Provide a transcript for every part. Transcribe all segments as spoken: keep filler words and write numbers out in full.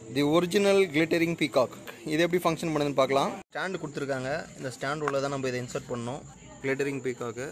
The original glittering peacock. இது எப்படி function பண்ணுதுன்னு பார்க்கலாம். ஸ்டாண்டு கொடுத்துருக்காங்க. இந்த ஸ்டாண்ட் உள்ள தான் நம்ம இதை இன்சர்ட் பண்ணணும். கிளிட்டரிங் பீகாக்கு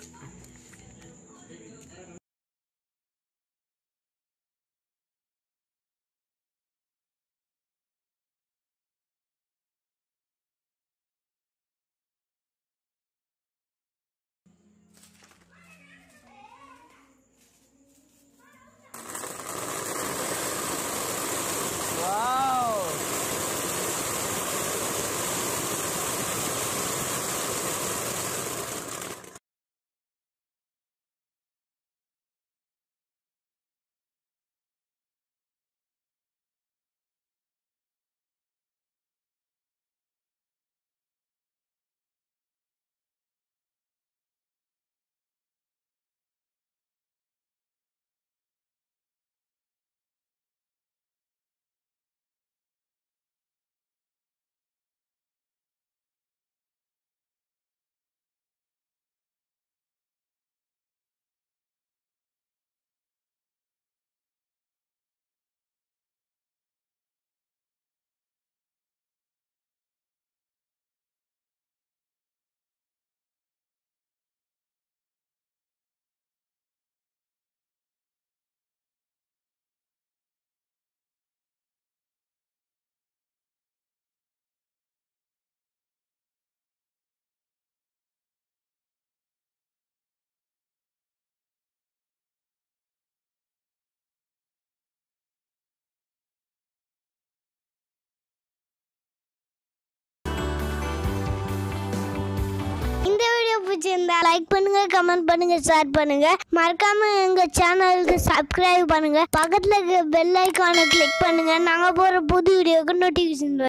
பிடிச்சிருந்தா லைக் பண்ணுங்க, கமெண்ட் பண்ணுங்க, ஷேர் பண்ணுங்க. மறக்காம எங்க சேனலுக்கு சப்ஸ்கிரைப் பண்ணுங்க. பக்கத்துல இருக்க பெல் ஐகானை கிளிக் பண்ணுங்க. நாங்க போற புது வீடியோக்கு நோட்டிஃபிகேஷன்